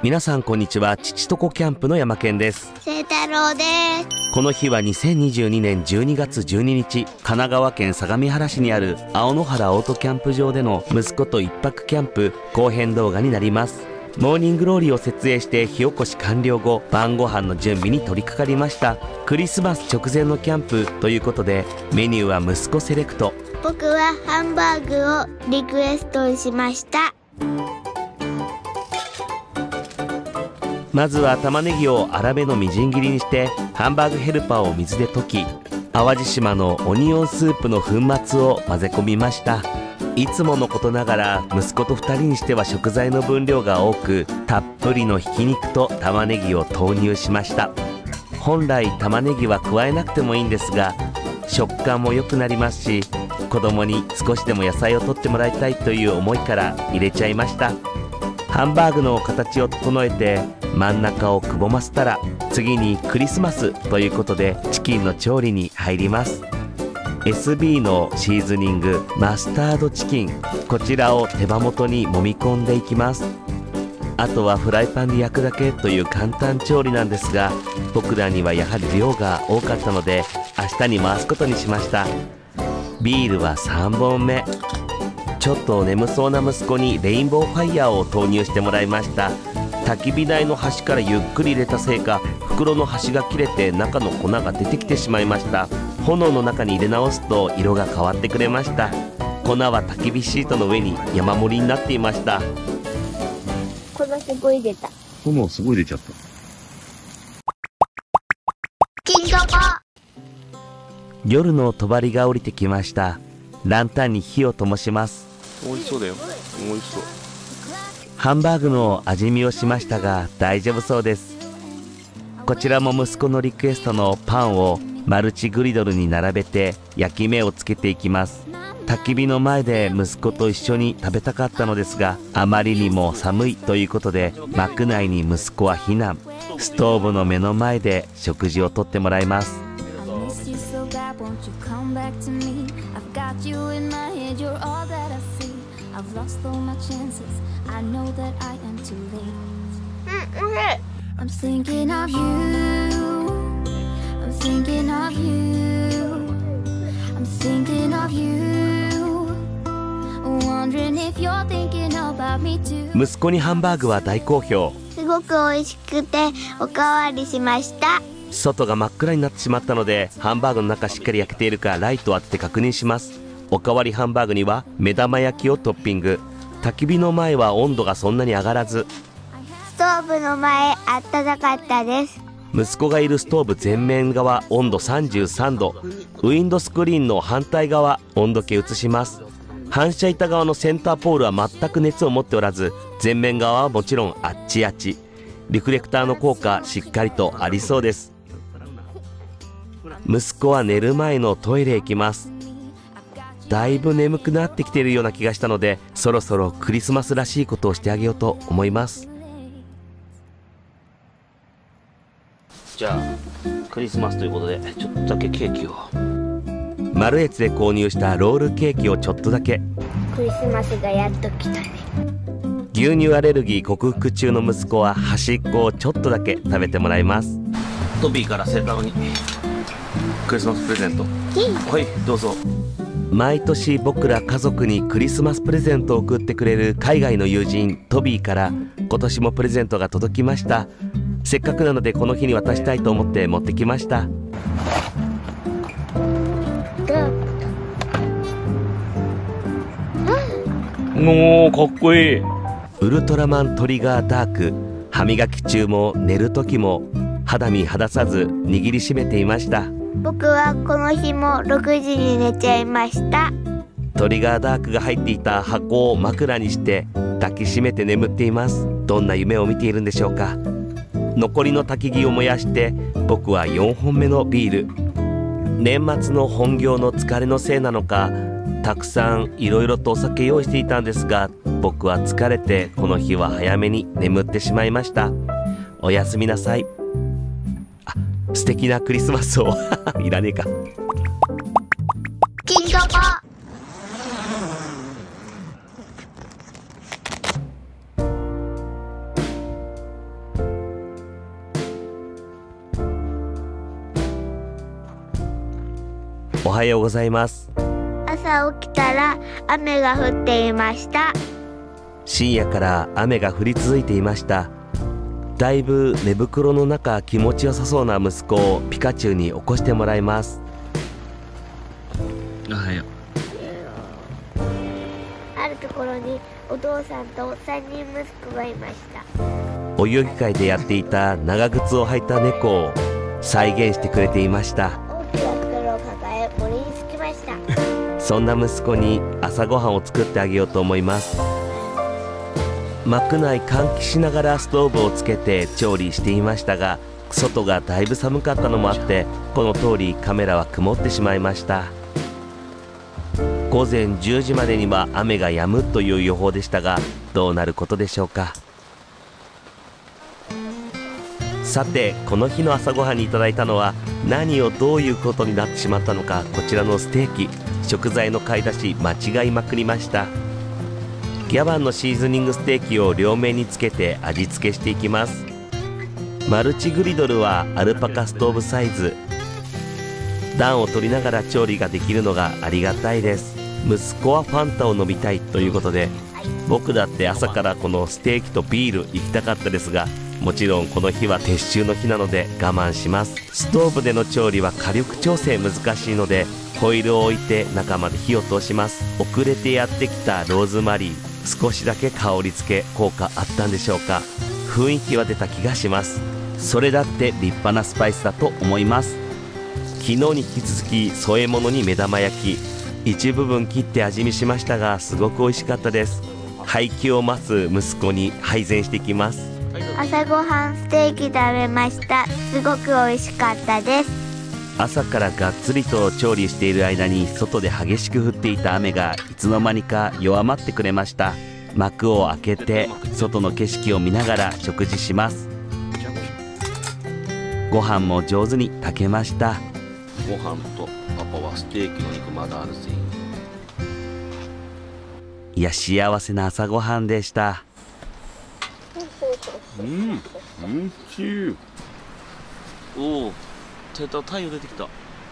皆さんこんにちは。父と子キャンプの山健です。 清太郎です。 この日は2022年12月12日、神奈川県相模原市にある青野原オートキャンプ場での息子と一泊キャンプ後編動画になります。モーニングローリーを設営して火起こし完了後、晩ご飯の準備に取り掛かりました。クリスマス直前のキャンプということで、メニューは息子セレクト。 僕はハンバーグをリクエストしました。 まずは玉ねぎを粗めのみじん切りにして、ハンバーグヘルパーを水で溶き、淡路島のオニオンスープの粉末を混ぜ込みました。いつものことながら息子と2人にしては食材の分量が多く、たっぷりのひき肉と玉ねぎを投入しました。本来玉ねぎは加えなくてもいいんですが、食感も良くなりますし、子供に少しでも野菜を取ってもらいたいという思いから入れちゃいました。ハンバーグの形を整えて真ん中をくぼませたら、次にクリスマスということでチキンの調理に入ります。 SB のシーズニングマスタードチキン、こちらを手羽元に揉み込んでいきます。あとはフライパンで焼くだけという簡単調理なんですが、僕らにはやはり量が多かったので明日に回すことにしました。ビールは3本目。ちょっと眠そうな息子にレインボーファイヤーを投入してもらいました。焚き火台の端からゆっくり入れたせいか、袋の端が切れて中の粉が出てきてしまいました。炎の中に入れ直すと色が変わってくれました。粉は焚き火シートの上に山盛りになっていました。 粉すごい出た。 炎すごい出ちゃった。 金魚子。 夜の帳が降りてきました。ランタンに火を灯します。 美味しそうだよ。美味しそう。 ハンバーグの味見をしましたが大丈夫そうです。こちらも息子のリクエストのパンをマルチグリドルに並べて焼き目をつけていきます。焚き火の前で息子と一緒に食べたかったのですが、あまりにも寒いということで幕内に息子は避難。ストーブの目の前で食事をとってもらいます。 I'm thinking of you. I'm thinking of you. I'm thinking of you. Wondering if you're thinking about me too. 息子にハンバーグは大好評。 すごく美味しくておかわりしました。 外が真っ暗になってしまったので、ハンバーグの中しっかり焼けているかライトを当てて確認します。おかわりハンバーグには目玉焼きをトッピング。焚き火の前は温度がそんなに上がらず、 ストーブの前あったかかったです。 息子がいるストーブ前面側温度33度、ウインドスクリーンの反対側温度計移します。反射板側のセンターポールは全く熱を持っておらず、前面側はもちろんあっちあっち。リフレクターの効果しっかりとありそうです。息子は寝る前のトイレへ行きます。だいぶ眠くなってきているような気がしたので、そろそろクリスマスらしいことをしてあげようと思います。じゃあクリスマスということでちょっとだけケーキを。マルエツで購入したロールケーキをちょっとだけ。 クリスマスがやっと来たね。 牛乳アレルギー克服中の息子は端っこをちょっとだけ食べてもらいます。トビーから清太郎にクリスマスプレゼント。はい、どうぞ。毎年僕ら家族にクリスマスプレゼントを送ってくれる海外の友人トビーから今年もプレゼントが届きました。せっかくなのでこの日に渡したいと思って持ってきました。 おー、かっこいい。 ウルトラマントリガーダーク。歯磨き中も寝る時も肌身離さず握りしめていました。 僕はこの日も6時に寝ちゃいました。 トリガーダークが入っていた箱を枕にして抱きしめて眠っています。どんな夢を見ているんでしょうか。残りの焚き木を燃やして僕は4本目のビール。年末の本業の疲れのせいなのか、たくさんいろいろとお酒用意していたんですが、僕は疲れてこの日は早めに眠ってしまいました。おやすみなさい。あ、素敵なクリスマスをいらねえか。 金魚子。 おはようございます。 朝起きたら雨が降っていました。 深夜から雨が降り続いていました。だいぶ寝袋の中気持ちよさそうな息子をピカチュウに起こしてもらいます。 おはよう。 あるところにお父さんと3人息子がいました。 お遊戯会でやっていた長靴を履いた猫を再現してくれていました。 大きな袋を抱え森に着きました。 そんな息子に朝ごはんを作ってあげようと思います。幕内換気しながらストーブをつけて調理していましたが、外がだいぶ寒かったのもあってこの通りカメラは曇ってしまいました。午前10時までには雨が止むという予報でしたが、どうなることでしょうか。さて、この日の朝ごはんにいただいたのは何をどういうことになってしまったのか、こちらのステーキ。食材の買い出し間違いまくりました。ギャバンのシーズニングステーキを両面につけて味付けしていきます。マルチグリドルはアルパカストーブサイズ。暖を取りながら調理ができるのがありがたいです。息子はファンタを飲みたいということで、僕だって朝からこのステーキとビール行きたかったですが、もちろんこの日は撤収の日なので我慢します。ストーブでの調理は火力調整難しいのでホイルを置いて中まで火を通します。遅れてやってきたローズマリー、少しだけ香り付け効果あったんでしょうか。雰囲気は出た気がします。それだって立派なスパイスだと思います。昨日に引き続き添え物に目玉焼き、一部分切って味見しましたがすごく美味しかったです。配給を待つ息子に配膳していきます。 朝ごはんステーキ食べました。すごく美味しかったです。 朝からがっつりと調理している間に外で激しく降っていた雨がいつの間にか弱まってくれました。幕を開けて外の景色を見ながら食事します。ご飯も上手に炊けました。 ご飯とパパはステーキの肉まだあるぜ。 いや、幸せな朝ごはんでした。 うん、おいしい。おお、太陽出てきた。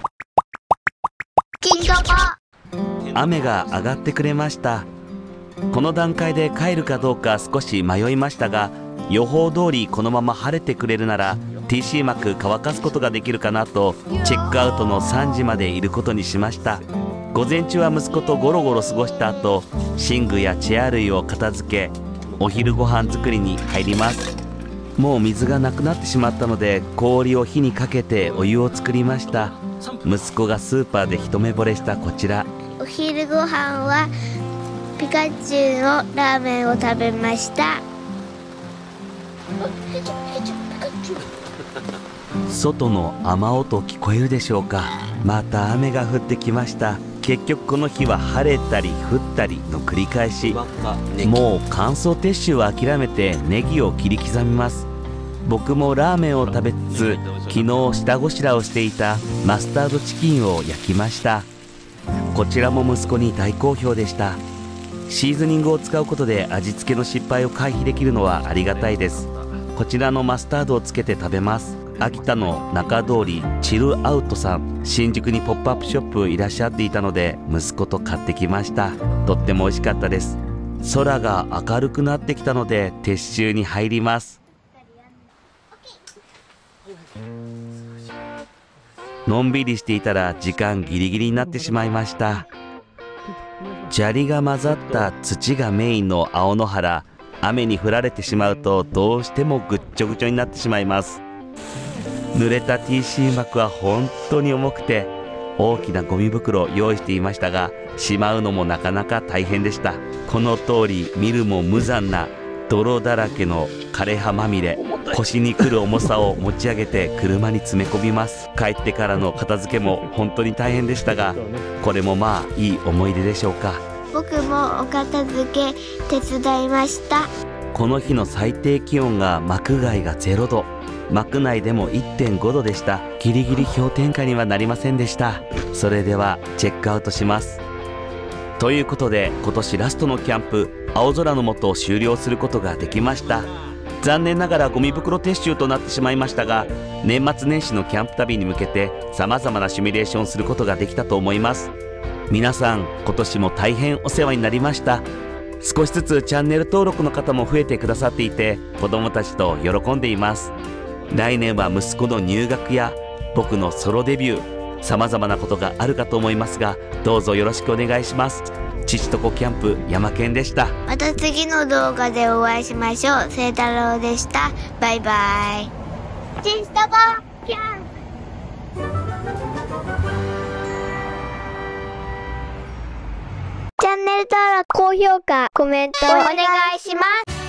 金魚子。 雨が上がってくれました。この段階で帰るかどうか少し迷いましたが、予報通りこのまま晴れてくれるなら TC 幕乾かすことができるかなとチェックアウトの3時までいることにしました。午前中は息子とゴロゴロ過ごした後、寝具やチェア類を片付けお昼ご飯作りに入ります。もう水がなくなってしまったので氷を火にかけてお湯を作りました。息子がスーパーで一目惚れしたこちら。 お昼ご飯はピカチュウのラーメンを食べました。 外の雨音聞こえるでしょうか。また雨が降ってきました。結局この日は晴れたり降ったりの繰り返し。もう乾燥撤収は諦めてネギを切り刻みます。僕もラーメンを食べつつ昨日下ごしらえをしていたマスタードチキンを焼きました。こちらも息子に大好評でした。シーズニングを使うことで味付けの失敗を回避できるのはありがたいです。こちらのマスタードをつけて食べます。秋田の中通りチルアウトさん、新宿にポップアップショップいらっしゃっていたので息子と買ってきました。とっても美味しかったです。空が明るくなってきたので撤収に入ります。のんびりしていたら時間ギリギリになってしまいました。砂利が混ざった土がメインの青野原、雨に降られてしまうとどうしてもぐっちょぐちょになってしまいます。濡れた TC 幕は本当に重くて大きなゴミ袋を用意していましたが、しまうのもなかなか大変でした。この通り見るも無残な泥だらけの枯葉まみれ、腰にくる重さを持ち上げて車に詰め込みます。帰ってからの片付けも本当に大変でしたが、これもまあいい思い出でしょうか。 僕もお片付け手伝いました。 この日の最低気温が幕外が0度、幕内でも 1.5 度でした。ギリギリ氷点下にはなりませんでした。それではチェックアウトします。ということで今年ラストのキャンプ、青空の下終了することができました。 残念ながらゴミ袋撤収となってしまいましたが、年末年始のキャンプ旅に向けて様々なシミュレーションをすることができたと思います。皆さん今年も大変お世話になりました。少しずつチャンネル登録の方も増えてくださっていて、子供たちと喜んでいます。来年は息子の入学や僕のソロデビュー、様々なことがあるかと思いますが、どうぞよろしくお願いします。父と子キャンプ山健でした。 また次の動画でお会いしましょう。清太郎でした。バイバイ。父と子キャンプ。チャンネル登録、高評価、コメントお願いします。